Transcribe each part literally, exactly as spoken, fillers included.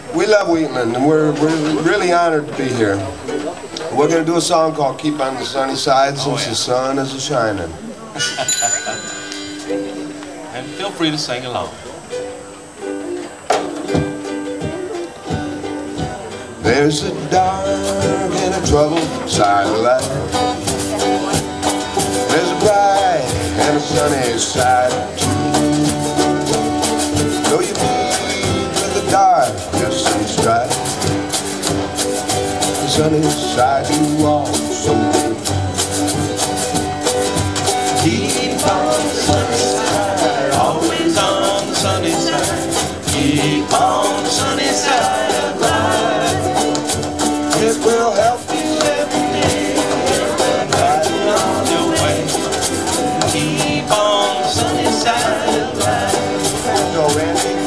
We love Wheatland, and we're, we're really honored to be here. We're going to do a song called Keep on the Sunny Side since oh, yeah. the sun is a-shining. And feel free to sing along. There's a dark and a troubled side of life. There's a bright and a sunny side too. Though you meet with the darkness and strife, the sunny side you also do. Keep on the sunny side, always on the sunny side. Keep on the sunny side of life. It will help you every day, right on your way. Keep on the sunny side of life. Go, Randy.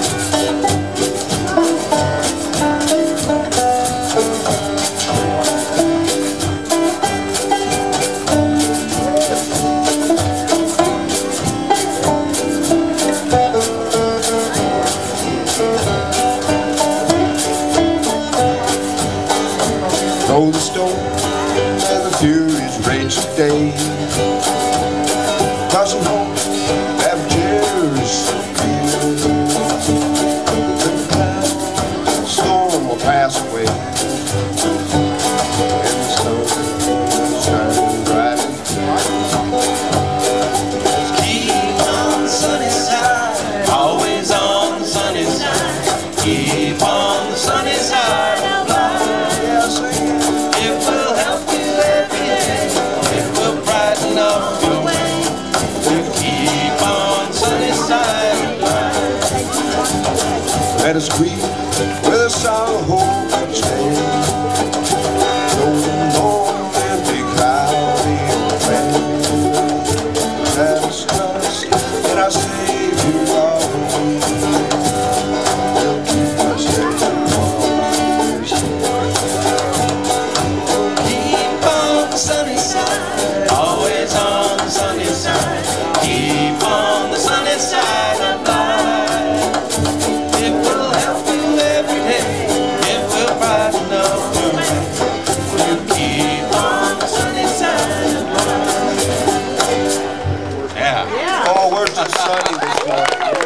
Though the storm and the furies rage today, crossing home, have tears the cloud, the storm will pass away, and the sun will shine bright and clear. Keep on the sunny side, always on the sunny side. Keep on the sunny side of life. It will help you every day. It will brighten up your way. To keep on the sunny side of life. Let us greet with a song of hope each day. Though the long and big cloudy rain, let us trust in our Savior always. He'll keep us safe always. Keep on the sunny side, always on the sunny side. Keep on the sunny side of life. It will help you every day. It will brighten up your way. You keep on the sunny side of life. Yeah. Oh, where's the sunny this morning?